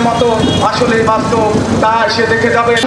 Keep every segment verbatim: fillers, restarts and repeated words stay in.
মতো আসলে বাস্তব তা এসে দেখে যাবেন।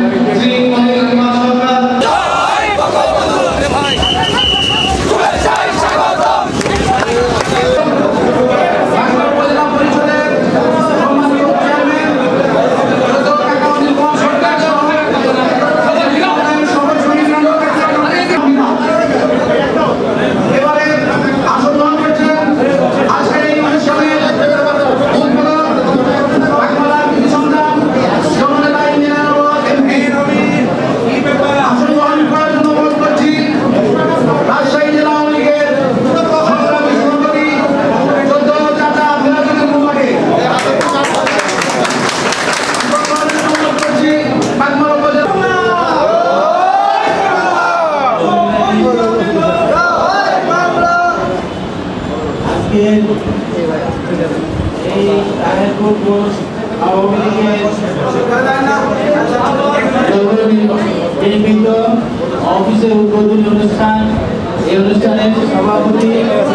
অফিসের উদ্বোধনী অনুষ্ঠান, এই অনুষ্ঠানের সভাপতি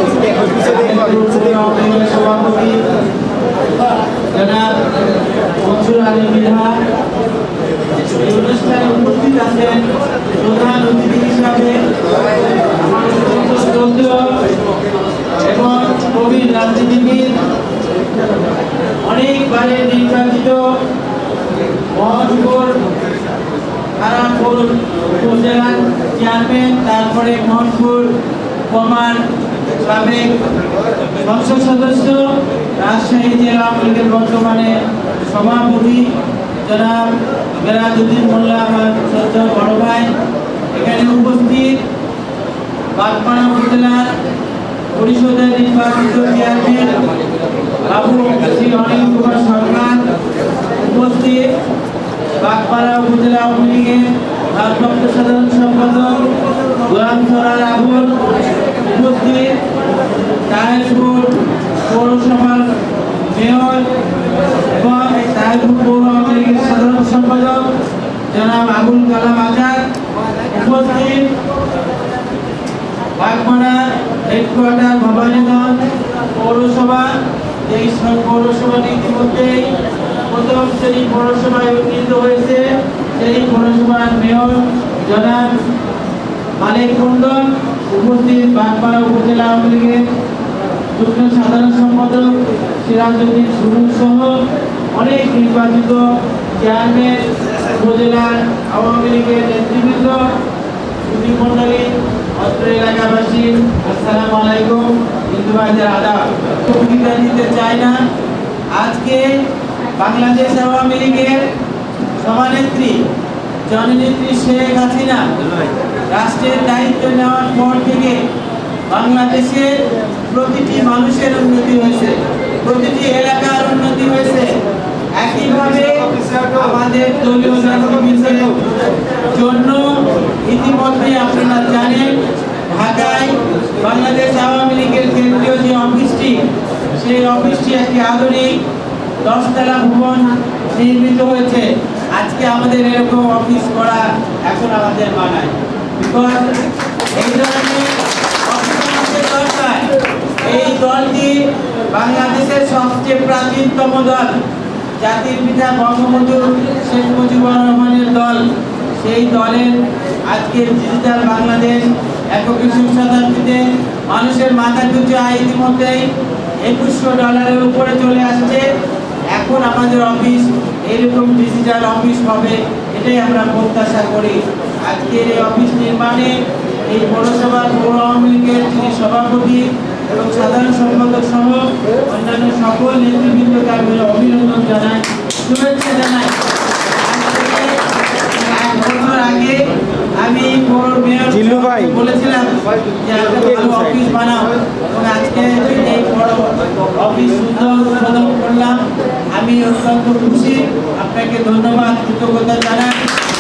সভাপতি জনাব মনসুর আলী মৃধা, এই অনুষ্ঠানে উপস্থিত আছেন প্রধান অতিথি হিসাবে এবং প্রবীণ রাজনীতিবিদ, অনেকবারে নির্বাচিত মোহনপুর খারাপুর উপজেলার চেয়ারম্যান, তারপরে মোহনপুর কমার সাবেক সংসদ সদস্য, রাজশাহী জেলা আওয়ামী লীগের বর্তমানে সভাপতি জনাব মেরাজউদ্দিন মোল্লা, আমার শ্রদ্ধেয় বড় ভাই। এখানে উপস্থিত বাগমারা উপজেলার পরিষদের নির্বাচিত চেয়ারম্যান বাবু শ্রী অনিল কুমার সরকার, উপস্থিত বাগমারা উপজেলা আওয়ামী লীগের ভারপ্রাপ্ত সাধারণ সম্পাদক গোলাম সরার আবুল, উপস্থিত তাহেরপুর পৌরসভার মেয়র এবং তাহেরপুর পৌর আওয়ামী লীগের সাধারণ সম্পাদক জনাব আবুল কালাম আজাদ, উপস্থিত বাগমারা হেডকোয়ার্টার ভবানীগঞ্জ পৌরসভা, এই পৌরসভাটি ইতিমধ্যেই প্রথম শ্রেণী পৌরসভায় উন্নীত হয়েছে, সেই পৌরসভার মেয়র জনাব মালিক মন্ডল, উপস্থিত বাগমারা উপজেলা আওয়ামী লীগের যুগ্ম সাধারণ সম্পাদক সিরাজউদ্দিন সুরুন সহ অনেক নির্বাচিত চেয়ারম্যান, উপজেলার আওয়ামী লীগের নেতৃবৃন্দ, মন্ডলী, অত্র এলাকাবাসী, আসসালামু আলাইকুম, হিন্দু ভাইদের আদাব। বক্তৃতা দিতে চাই না। আজকে বাংলাদেশ আওয়ামী লীগের সভানেত্রী জননেত্রী শেখ হাসিনা রাষ্ট্রের দায়িত্ব নেওয়ার পর থেকে বাংলাদেশের প্রতিটি মানুষের উন্নতি হয়েছে, প্রতিটি এলাকার উন্নতি হয়েছে। একইভাবে আমাদের দলীয় নেতৃবৃন্দের জন্য ইতিমধ্যে আপনারা জানেন ঢাকায় বাংলাদেশ আওয়ামী লীগের কেন্দ্রীয় যে অফিসটি, সেই অফিসটি একটি আধুনিক দশতলা ভবন নির্মিত হয়েছে। আজকে আমাদের এরকম অফিস করা এখন আমাদের মানায়, বিকজ এই ধরনের অফিস আমাদের দরকার। এই দলটি বাংলাদেশের সবচেয়ে প্রাচীনতম দল, জাতির পিতা বঙ্গবন্ধু শেখ মুজিবুর রহমানের দল। সেই দলের আজকের ডিজিটাল বাংলাদেশ একবিংশ শতাব্দীতে মানুষের মাথা পিছু আয় ইতিমধ্যেই একুশশো ডলারের উপরে চলে আসছে। এখন আমাদের অফিস এরকম ডিজিটাল অফিস হবে, এটাই আমরা প্রত্যাশা করি। আজকের এই অফিস নির্মাণে এই পৌরসভার পৌর আওয়ামী লীগের যিনি সভাপতি এবং সাধারণ সম্পাদক সহ অন্যান্য সকল নেতৃবৃন্দকে আমি অভিনন্দন জানাই, শুভেচ্ছা জানাই। এক বছর আগে আমি পৌর মেয়র বলেছিলাম যে একটা ভালো অফিস বানাও, এবং আজকে এই বড় অফিস সুন্দর উদ্বোধন করলাম। আমি অত্যন্ত খুশি, আপনাকে ধন্যবাদ, কৃতজ্ঞতা জানাই,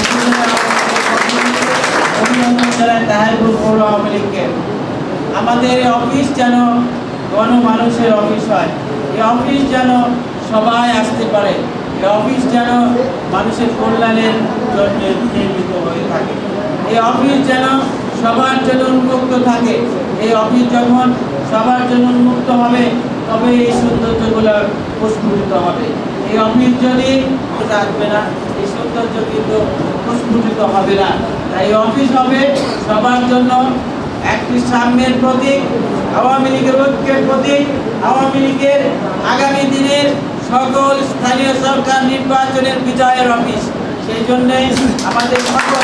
অভিনন্দন জানাই তাহেরপুর পৌর আওয়ামী লীগকে। আমাদের এই অফিস যেন গণমানুষের অফিস হয়, এই অফিস যেন সবাই আসতে পারে, এই অফিস যেন মানুষের কল্যাণের জন্য নির্মিত হয়ে থাকে, এই অফিস যেন সবার জন্য উন্মুক্ত থাকে। এই অফিস যখন সবার জন্য উন্মুক্ত হবে তবে এই সৌন্দর্যগুলো প্রস্ফুটিত হবে। এই অফিস যদি আসবে না, এই সৌন্দর্য কিন্তু প্রস্ফুটিত হবে না। তাই এই অফিস হবে সবার জন্য একটি সাম্যের প্রতীক, আওয়ামী লীগের ঐক্যের প্রতীক, আওয়ামী লীগের আগামী দিনের সকল স্থানীয় সরকার নির্বাচনের বিজয়ের অফিস। সেই জন্যে আমাদের সকল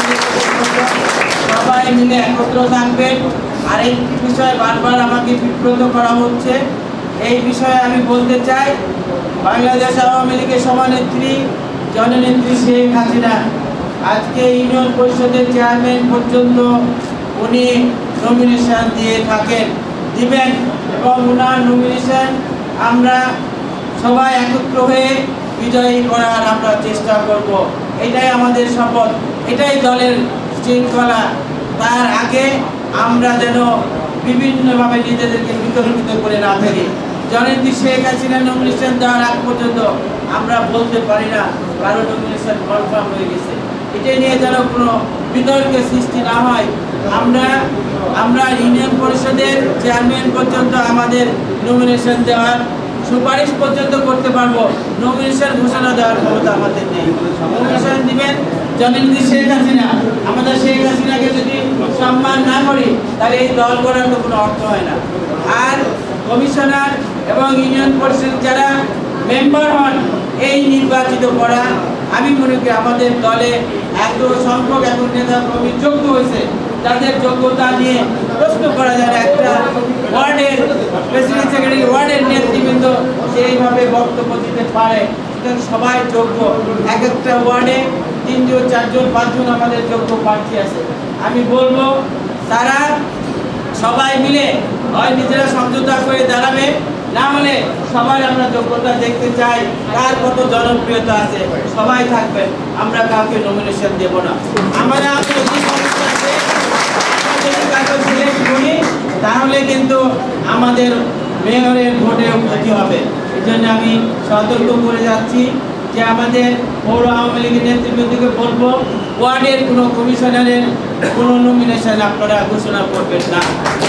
সবাই মিলে একত্র থাকবেন। আর একটি বিষয় বারবার আমাকে বিব্রত করা হচ্ছে, এই বিষয়ে আমি বলতে চাই, বাংলাদেশ আওয়ামী লীগের সভানেত্রী জননেত্রী শেখ হাসিনা আজকে ইউনিয়ন পরিষদের চেয়ারম্যান পর্যন্ত উনি নমিনেশন দিয়ে থাকেন, দিবেন, এবং ওনার নমিনেশন আমরা সবাই একত্র হয়ে বিজয়ী করার আমরা চেষ্টা করব। এটাই আমাদের শপথ, এটাই দলের শৃঙ্খলা। তার আগে আমরা যেন বিভিন্নভাবে নিজেদেরকে বিতর্কিত করে না থাকি। জননেত্রী শেখ হাসিনা নমিনেশন দেওয়ার আগ পর্যন্ত আমরা বলতে পারি না কারো নমিনেশন কনফার্ম হয়ে গেছে। এটা নিয়ে যেন কোনো বিতর্কের সৃষ্টি না হয়। আমরা আমরা ইউনিয়ন পরিষদের চেয়ারম্যান পর্যন্ত আমাদের নমিনেশন দেওয়ার সুপারিশ পর্যন্ত করতে পারবো, নমিনেশন ঘোষণা দেওয়ার ক্ষমতা আমাদের নেই। নমিনেশন দিবেন জননেত্রী শেখ হাসিনা। আমাদের শেখ হাসিনাকে যদি সম্মান না করি তাহলে এই দল করার তো কোনো অর্থ হয় না। আর কমিশনার এবং ইউনিয়ন পরিষদ যারা মেম্বার হন, এই নির্বাচিত করা, আমি মনে করি আমাদের দলে এত সংখ্যক এখন নেতা কর্মী যোগ্য হয়েছে, তাদের যোগ্যতা নিয়ে প্রশ্ন করা যায় না। একটা ওয়ার্ডের প্রেসিডেন্ট সেক্রেটারি, ওয়ার্ডের নেতৃবৃন্দ সেইভাবে বক্তব্য দিতে পারে, সুতরাং সবাই যোগ্য। এক একটা ওয়ার্ডে তিনজন, চারজন, পাঁচজন আমাদের যোগ্য প্রার্থী আছে। আমি বলবো তারা সবাই মিলে হয় নিজেরা সমঝোতা করে দাঁড়াবে, না হলে সবাই আমরা যোগ্যতা দেখতে চাই, কার কত জনপ্রিয়তা আছে, সবাই থাকবেন, আমরা কাউকে নমিনেশন দেব না। আমরা তাহলে কিন্তু আমাদের মেয়রের ভোটে ক্ষতি হবে। এই জন্য আমি সতর্ক করে যাচ্ছি যে আমাদের পৌর আওয়ামী লীগের নেতৃবৃন্দকে বলবো, ওয়ার্ডের কোনো কমিশনারের কোনো নমিনেশন আপনারা ঘোষণা করবেন না।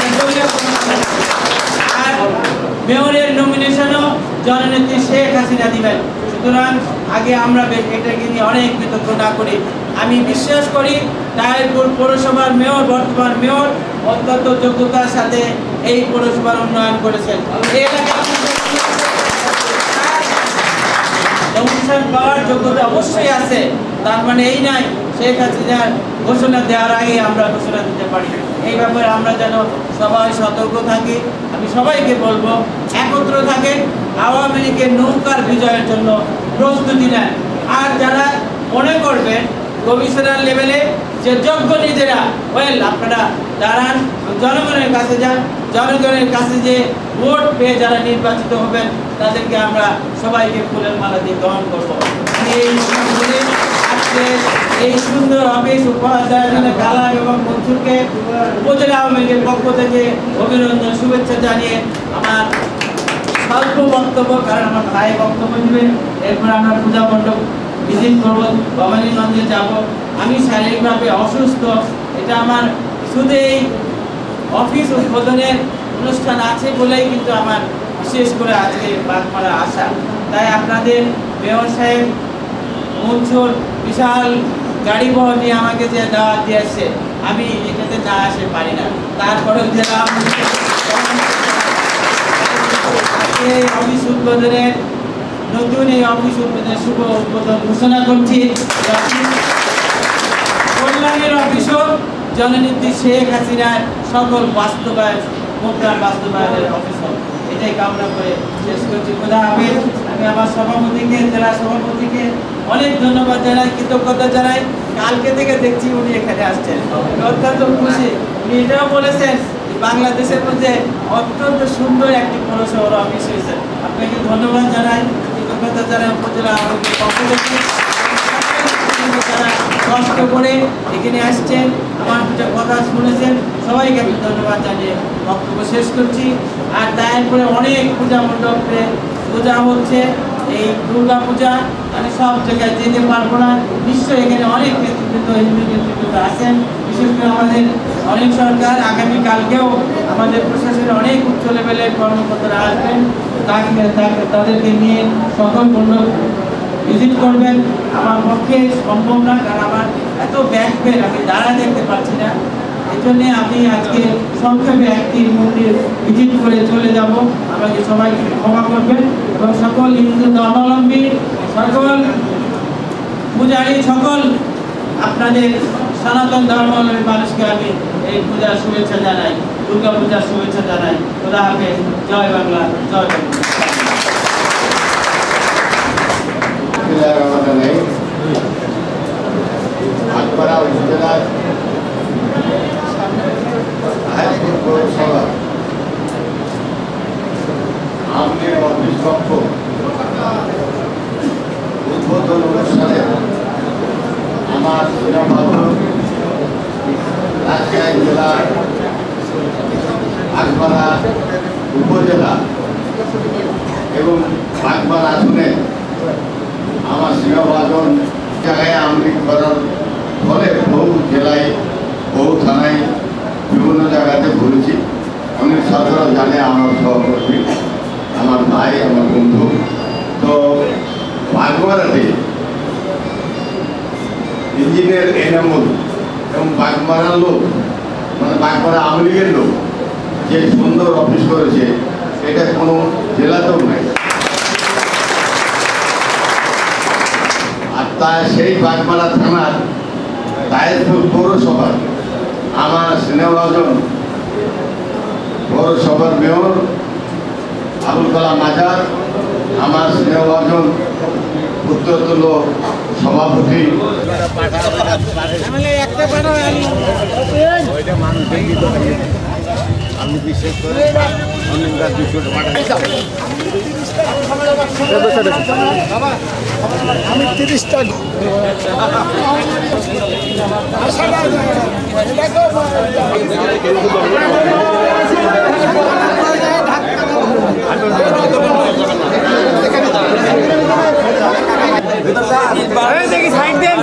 আর মেয়রের নমিনেশনও জননেত্রী শেখ হাসিনা দিবেন। সুতরাং আগে আমরা এটাকে নিয়ে অনেক বিতর্ক না করি। আমি বিশ্বাস করি তাহিরপুর পৌরসভার মেয়র, বর্তমান মেয়র অত্যন্ত যোগ্যতার সাথে এই পৌরসভার উন্নয়ন করেছেন। নমিনেশন পাওয়ার যোগ্যতা অবশ্যই আছে, তার মানে এই নাই শেখ হাসিনার ঘোষণা দেওয়ার আগে আমরা ঘোষণা দিতে পারি। এই ব্যাপারে আমরা যেন সবাই সতর্ক থাকি। আমি সবাইকে বলবো একত্র থাকেন, আওয়ামী লীগের নৌকার বিজয়ের জন্য প্রস্তুতি নেন। আর যারা মনে করবেন কমিশনার লেভেলে যে যোগ্য নিজেরা, ওয়েল আপনারা দাঁড়ান, জনগণের কাছে যান, জনগণের কাছে যে ভোট পেয়ে যারা নির্বাচিত হবেন তাদেরকে আমরা সবাইকে ফুলের মালা দিয়ে গ্রহণ করবো। এই আজকে এই সুন্দর অফিস উপহার দেওয়ার জন্য কালাম এবং মনসুরকে উপজেলা আওয়ামী লীগের পক্ষ থেকে অভিনন্দন, শুভেচ্ছা জানিয়ে আমার স্বল্প বক্তব্য, কারণ আমার ভাই বক্তব্য দিবেন, এরপর আমরা পূজা মণ্ডপ ভিজিট করবো, ভবানীগঞ্জে যাব। আমি শারীরিকভাবে অসুস্থ, এটা আমার শুধু এই অফিস উদ্বোধনের অনুষ্ঠান আছে বলেই কিন্তু আমার বিশেষ করে আজকে বাগমারা আসা। তাই আপনাদের মেয়র সাহেব মনসুর বিশাল গাড়ি বহর নিয়ে আমাকে যে দাওয়াত দিয়ে আসছে, আমি এটাতে না আসতে পারি না, তারপরেও গেলাম। অফিস উদ্বোধনের নতুন এই অফিস উদ্বোধনের শুভ উদ্বোধন ঘোষণা করছি। কল্যাণের অফিসও জননেত্রী শেখ হাসিনার সকল বাস্তবায়ন, প্রোগ্রাম বাস্তবায়নের অফিস, এটাই কামনা করে শেষ করছি। খোদা হাফেজ। আমি আমার সভাপতিকে, জেলা সভাপতিকে অনেক ধন্যবাদ জানাই, কৃতজ্ঞতা জানাই। কালকে থেকে দেখছি উনি এখানে আসছেন, অত্যন্ত খুশি। উনি এটাও বলেছেন বাংলাদেশের মধ্যে অত্যন্ত সুন্দর একটি পৌরসভার অফিস হয়েছে। আপনাকে ধন্যবাদ জানাই, কৃতজ্ঞতা জানাই উপজেলা আওয়ামী পক্ষ থেকে। যারা কষ্ট করে এখানে আসছেন, আমার দুটা কথা শুনেছেন, সবাইকে আমি ধন্যবাদ জানিয়ে বক্তব্য শেষ করছি। আর তারপরে অনেক পূজা মণ্ডপে পূজা হচ্ছে, এই দুর্গা পূজা, আমি সব জায়গায় যেতে পারবো না। নিশ্চয়ই এখানে অনেক নেতৃবৃন্দ, হিন্দু নেতৃবৃন্দ আছেন, বিশেষ করে আমাদের অনেক সরকার। আগামীকালকেও আমাদের প্রশাসনের অনেক উচ্চ লেভেলের কর্মকর্তারা আসবেন। তাকে তাদেরকে নিয়ে সকল মণ্ডপ ভিজিট করবেন। আমার পক্ষে সম্ভব না, কারণ আমার এত ব্যাক পেন, আমি দাঁড়া দেখতে পাচ্ছি না। এই জন্যে আমি আজকে সংক্ষেপে একটি মন্দির ভিজিট করে চলে যাব। আমাকে সবাই ক্ষমা করবেন এবং সকল হিন্দু ধর্মাবলম্বী, সকল পূজারী, সকল আপনাদের সনাতন ধর্মাবলম্বী মানুষকে আমি এই পূজার শুভেচ্ছা জানাই, দুর্গা পূজার শুভেচ্ছা জানাই। খোদা হাফেজ। জয় বাংলা, জয় বাংলা। ভাটপাড়া উপজেলার হাইপুর পৌরসভা আমনের অফিস কক্ষ উদ্বোধন অনুষ্ঠানে আমার শ্রীরামবাবুর রাজশাহী জেলার ভাটপাড়া উপজেলা এবং ভাটপাড়া আসনে আমার শ্রীরামবাবুর জায়গায় আমলি করার ফলে বহু জেলায় বহু থানায় বিভিন্ন জায়গাতে ঘুরেছি। অনেক সরকার জানে আমার সহকর্মী, আমার ভাই, আমার বন্ধু। তো বাগমারাতে ইঞ্জিনিয়ার এনামুল এবং বাগমারার লোক, মানে বাগমারা আওয়ামী লীগের লোক যে সুন্দর অফিস করেছে, এটা কোনো জেলাতেও নাই। আর তা সেই বাগমারা থানার তায়েরপুর পৌরসভার আমার স্নেহভাজন পৌরসভার মেয়র আবুল কালাম আজাদ, আমার স্নেহভাজন উত্তরতল সভাপতি, আমি বিশেষ করে আমি তিরিশটা দেখি সাইড দেন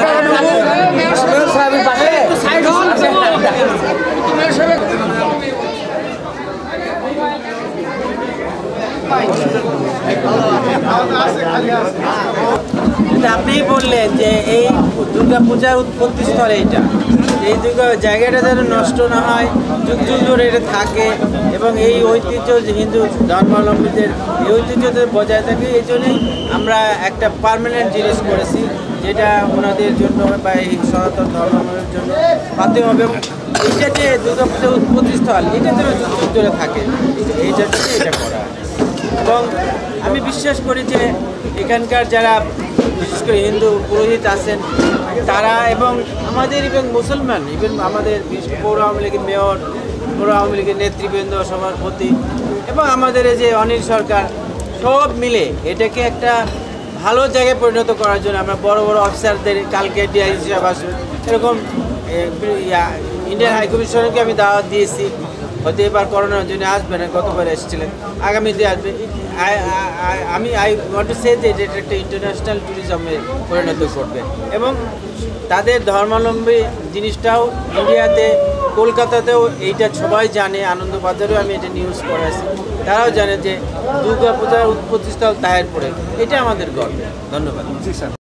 আপনি বললেন যে এই দুর্গা পূজার উৎপত্তি স্থল এইটা, এই দুর্গা জায়গাটা যেন নষ্ট না হয়, যুগ যুগ ধরে এটা থাকে এবং এই ঐতিহ্য যে হিন্দু ধর্মাবলম্বীদের এই ঐতিহ্য বজায় থাকে। এই জন্যই আমরা একটা পার্মানেন্ট জিনিস করেছি, যেটা ওনাদের জন্য বা এই সনাতন ধর্মের জন্য পাতে হবে। এইটা যে দুর্গা পূজার উৎপত্তি স্থল, এটা যেন যুগ যুগ ধরে থাকে, এইটার জন্য এটা করা। এবং আমি বিশ্বাস করি যে এখানকার যারা বিশেষ করে হিন্দু পুরোহিত আছেন তারা এবং আমাদের ইভেন মুসলমান, ইভেন আমাদের পৌর আওয়ামী লীগের মেয়র, পৌর আওয়ামী লীগের নেতৃবৃন্দ, সভাপতি এবং আমাদের এই যে অনিল সরকার, সব মিলে এটাকে একটা ভালো জায়গায় পরিণত করার জন্য আমরা বড় বড় অফিসারদের, কালকে ডিআইজি সাহেব আসবেন, এরকম ইন্ডিয়ান হাই কমিশনারকে আমি দাওয়াত দিয়েছি। হয়তো এবার করোনার জন্য আসবে না, গতবার এসেছিলেন, আগামীতে আসবে। আমি আই ওয়ান্ট টু সে যে এটা একটা ইন্টারন্যাশনাল ট্যুরিজমে পরিণত করবে এবং তাদের ধর্মাবলম্বী জিনিসটাও ইন্ডিয়াতে, কলকাতাতেও এইটা সবাই জানে, আনন্দবাজারেও আমি এটা নিউজ করেছি, তারাও জানে যে দুর্গা পূজার উৎপত্তিস্থল তাহেরপুরে। এটা আমাদের গর্ব। ধন্যবাদ।